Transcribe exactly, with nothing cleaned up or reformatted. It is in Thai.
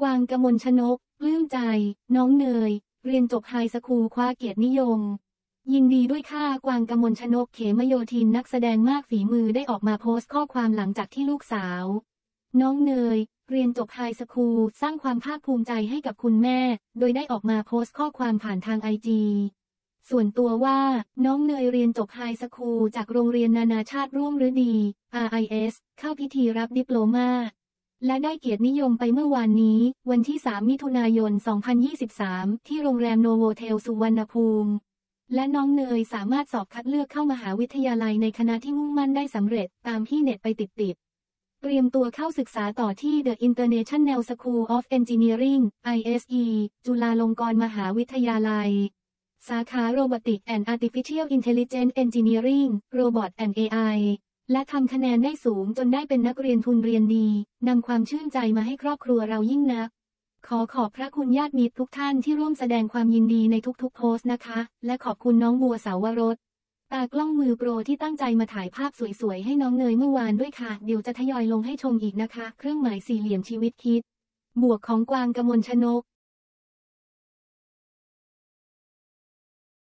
วางกมลชนกปลื้มใจน้องเนยเรียนจบไฮสคูลคว้าเกียรตินิยมยินดีด้วยค่ะกวางกมลชนกเขมโยธินนักแสดงมากฝีมือได้ออกมาโพสต์ข้อความหลังจากที่ลูกสาวน้องเนยเรียนจบไฮสคูลสร้างความภาคภูมิใจให้กับคุณแม่โดยได้ออกมาโพสต์ข้อความผ่านทางไอจีส่วนตัวว่าน้องเนยเรียนจบไฮสคูลจากโรงเรียนนานาชาติร่วมฤดี อาร์ ไอ เอส เข้าพิธีรับดิปโลมาและได้เกียรตินิยมไปเมื่อวานนี้วันที่สามมิถุนายนสองพันยี่สิบสามที่โรงแรมโนโวเทลสุวรรณภูมิและน้องเนยสามารถสอบคัดเลือกเข้ามหาวิทยาลัยในคณะที่มุ่งมั่นได้สำเร็จตามที่เน็ตไปติดติดเตรียมตัวเข้าศึกษาต่อที่ The International School of Engineering ไอ เอส อี จุฬาลงกรณ์มหาวิทยาลัยสาขา Robotic and Artificial Intelligence Engineering Robot and เอ ไอ และทำคะแนนได้สูงจนได้เป็นนักเรียนทุนเรียนดีนำความชื่นใจมาให้ครอบครัวเรายิ่งนักขอขอบพระคุณญาติมิตรทุกท่านที่ร่วมแสดงความยินดีในทุกๆโพสต์นะคะและขอบคุณน้องบัวสาวรสตากล้องมือโปรที่ตั้งใจมาถ่ายภาพสวยๆให้น้องเนยเมื่อวานด้วยค่ะเดี๋ยวจะทยอยลงให้ชมอีกนะคะเครื่องหมายสี่เหลี่ยมชีวิตคิดบวกของกวางกมลชนก